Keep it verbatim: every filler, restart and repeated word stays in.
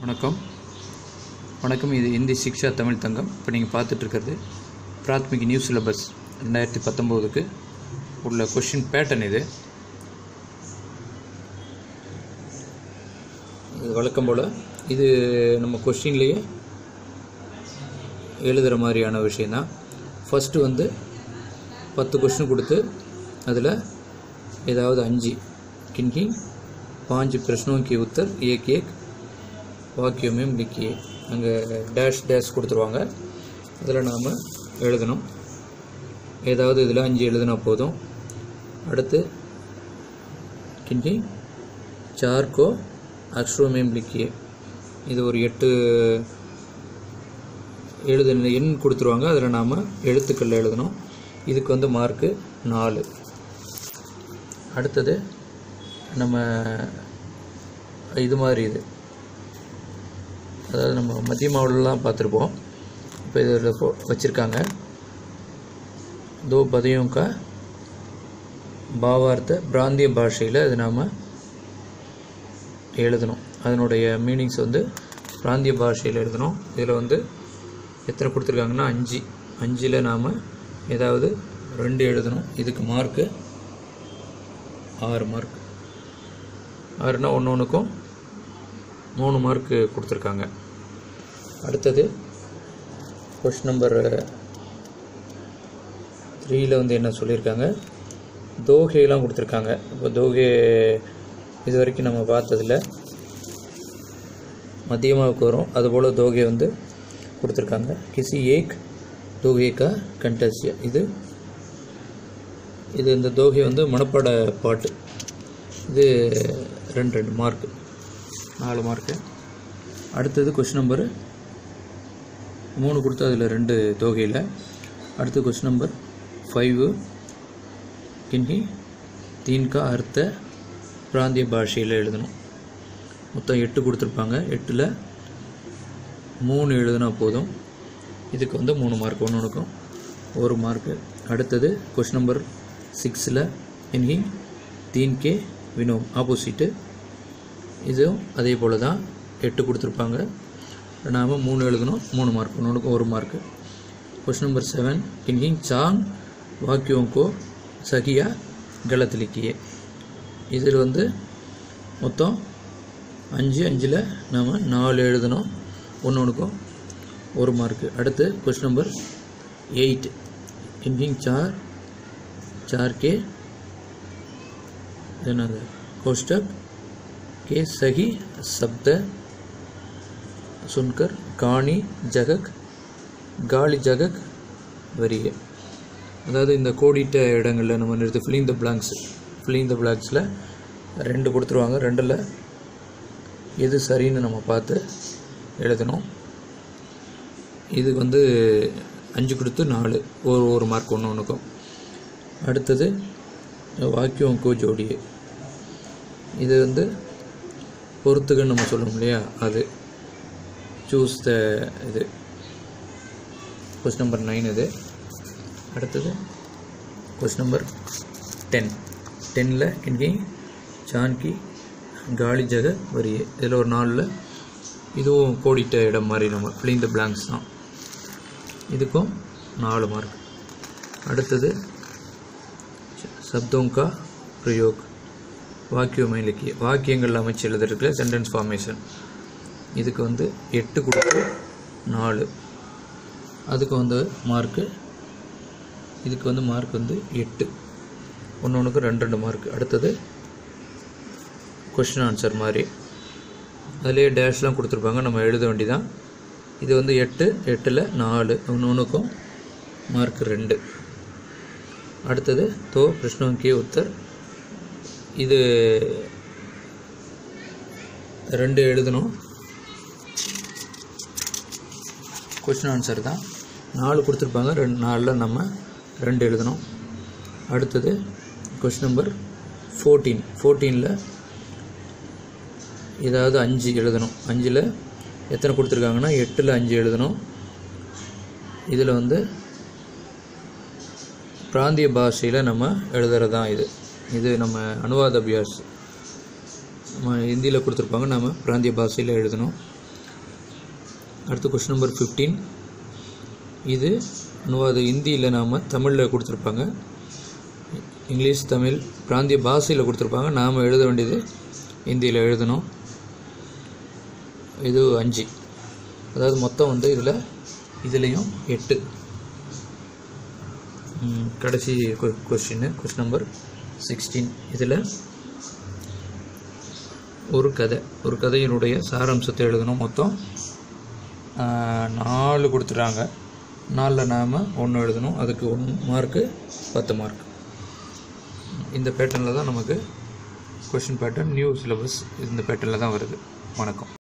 வணக்கம் வணக்கம் இது இந்தி சிக்ஷா தமிழ் தங்கம். இப்போ நீங்கள் பார்த்துட்ருக்கிறது பிராத்மிக் நியூ சிலபஸ் ரெண்டாயிரத்தி பத்தொம்போதுக்கு உள்ள கொஷின் பேட்டர்ன். இது இது வழக்கம் போல் இது நம்ம கொஷின்லேயே எழுதுகிற மாதிரியான விஷயந்தான். ஃபஸ்ட்டு வந்து பத்து கொஷின் கொடுத்து அதில் ஏதாவது அஞ்சு கின்கி பாஞ்சு பிரश्नों के उत्तर एक एक वाक्यों में लिखिए. அங்கே டேஷ் டேஷ் கொடுத்துருவாங்க, அதில் நாம் எழுதணும். ஏதாவது இதில் அஞ்சு எழுதினா போதும். அடுத்து கிண்டி சார் கோ அக்ஷரோं में लिखिए. இது ஒரு எட்டு எழுது எண் கொடுத்துருவாங்க, அதில் நாம் எழுத்துக்கள் எழுதணும். இதுக்கு வந்து மார்க்கு நாலு. அடுத்தது நம்ம இது மாதிரி இது அதாவது நம்ம மத்திய மாவட்டம்லாம் பார்த்துருப்போம். இப்போ இதில் வச்சுருக்காங்க தோ பதையும் கா பாவார்த்த பிராந்திய பாஷையில் அது நாம் எழுதணும். அதனுடைய மீனிங்ஸ் வந்து பிராந்திய பாஷையில் எழுதணும். இதில் வந்து எத்தனை கொடுத்துருக்காங்கன்னா அஞ்சு அஞ்சில் நாம் ஏதாவது ரெண்டு எழுதணும். இதுக்கு மார்க்கு ஆறு மார்க். ஆறுனா ஒன்று ஒன்றுக்கும் மூணு மார்க்கு கொடுத்துருக்காங்க. அடுத்தது கொஸ்டின் நம்பர் த்ரீயில் வந்து என்ன சொல்லியிருக்காங்க, தோகையெல்லாம் கொடுத்துருக்காங்க. இப்போ தோகை இது வரைக்கும் நம்ம பார்த்ததில்ல, மத்தியமாவுக்கு வரும். அதுபோல் தோகை வந்து கொடுத்துருக்காங்க. கிசி ஏக் தோகை கா கண்டஸ்ய. இது இது இந்த தோகை வந்து மனப்பாட பாட்டு. இது ரெண்டு ரெண்டு மார்க்கு, நாலு மார்க்கு. அடுத்தது கொஸ்டின் நம்பர் மூணு கொடுத்து அதில் ரெண்டு தோகையில். அடுத்து கொஸ்டின் நம்பர் ஃபைவு கிண்டி தீன்கா அர்த்த பிராந்திய பாஷையில் எழுதணும். மொத்தம் எட்டு கொடுத்துருப்பாங்க. எட்டில் மூணு எழுதுனா போதும். இதுக்கு வந்து மூணு மார்க், ஒன்று ஒன்றுக்கும் ஒரு மார்க்கு. அடுத்தது கொஸ்டின் நம்பர் சிக்ஸில் இன்ஹி தீன் கே வினோம் ஆப்போசிட்டு. இதுவும் அதே போல் தான், எட்டு கொடுத்துருப்பாங்க. நாம் மூணு எழுதணும், மூணு மார்க், ஒன்று ஒன்றுக்கும் ஒரு மார்க்கு. கொஸ்டின் நம்பர் செவன் இன்ஹி சாங் வாக்கியோं को சகியா கலத் லிக்கியே. இதில் வந்து மொத்தம் அஞ்சு அஞ்சில் நாம் நாலு எழுதணும், ஒன்று ஒன்றுக்கும் ஒரு மார்க்கு. அடுத்து கொஸ்டின் நம்பர் எயிட் இன்ஹி சார் சார் கே என்னது कोष्टक के सही शब्द सुनकर காணி ஜகக் காலி ஜகக் வரிய. அதாவது இந்த கோடிட்ட இடங்களில் நம்ம நிறுத்தி filling the blanks filling the பிளாங்க்ஸில் ரெண்டு கொடுத்துருவாங்க. ரெண்டில் எது சரின்னு நம்ம பார்த்து எழுதணும். இது வந்து அஞ்சு கொடுத்து நாலு, ஒரு ஒரு மார்க் ஒன்று ஒன்றுக்கும். அடுத்தது வாக்கியோं को जोड़िए. இது வந்து பொறுத்துக்குன்னு நம்ம சொல்லணும் இல்லையா, அது சூஸ் த இது கொஸ்டின் நம்பர் நைன் இது. அடுத்தது கொஸ்டின் நம்பர் டென். டென்னில் இன்கி சான்கி காலி ஜக வரிய. இதில் ஒரு நாலில் இதுவும் கோடிட்ட இடம் மாதிரி நம்ம ஃபில்லிங் த பிளாங்க்ஸ் தான். இதுக்கும் நாலு மார்க். அடுத்தது சப்தோं का प्रयोग வாக்கியம் இலக்கிய வாக்கியங்கள் அமைச்சு எழுதுறதுல சென்டென்ஸ் ஃபார்மேஷன். இதுக்கு வந்து எட்டு கொடுத்து நாலு, அதுக்கு வந்து மார்க்கு. இதுக்கு வந்து மார்க் வந்து எட்டு, ஒன்று ஒன்றுக்கு ரெண்டு ரெண்டு மார்க். அடுத்தது கொஸ்டின் ஆன்சர் மாதிரி அதிலே டேஷ்லாம் கொடுத்துருப்பாங்க, நம்ம எழுத வேண்டிதான். இது வந்து எட்டு, எட்டில் நாலு, ஒன்று ஒன்றுக்கும் மார்க் ரெண்டு. அடுத்தது தோ प्रश्नों के उत्तर. இது ரெண்டு எழுதணும், கொஸ்டின் ஆன்சர் தான். நாலு கொடுத்துருப்பாங்க, ரெண்டு நாலில் நம்ம ரெண்டு எழுதணும். அடுத்தது கொஸ்டின் நம்பர் ஃபோர்டீன். ஃபோர்டீனில் ஏதாவது அஞ்சு எழுதணும். அஞ்சில் எத்தனை கொடுத்துருக்காங்கன்னா எட்டில் அஞ்சு எழுதணும். இதில் வந்து பிராந்திய பாஷையில் நம்ம எழுதுறது தான் இது. இது நம்ம அனுவாத அபியாஸ் நம்ம ஹிந்தியில் கொடுத்துருப்பாங்க, நம்ம பிராந்திய பாஷையில் எழுதணும். அடுத்து கொஸ்டின் நம்பர் ஃபிஃப்டீன். இது அனுவாத ஹிந்தியில் நாம் தமிழில் கொடுத்துருப்பாங்க, இங்கிலீஷ் தமிழ் பிராந்திய பாஷையில் கொடுத்துருப்பாங்க. நாம் எழுத வேண்டியது ஹிந்தியில் எழுதணும். இது அஞ்சு, அதாவது மொத்தம் வந்து இதில் இதுலேயும் எட்டு. கடைசி கொஸ்டின் கொஸ்டின் நம்பர் சிக்ஸ்டீன். இதில் ஒரு கதை ஒரு கதையினுடைய சாராம்சத்தை எழுதணும். மொத்தம் நாலு கொடுத்துட்றாங்க. நாலில் நாம் ஒன்று எழுதணும். அதுக்கு ஒன்று மார்க்கு பத்து மார்க். இந்த பேட்டர்னில் தான் நமக்கு கொஷின் பேட்டர்ன் நியூ சிலபஸ் இந்த பேட்டர்னில் தான் வருது. வணக்கம்.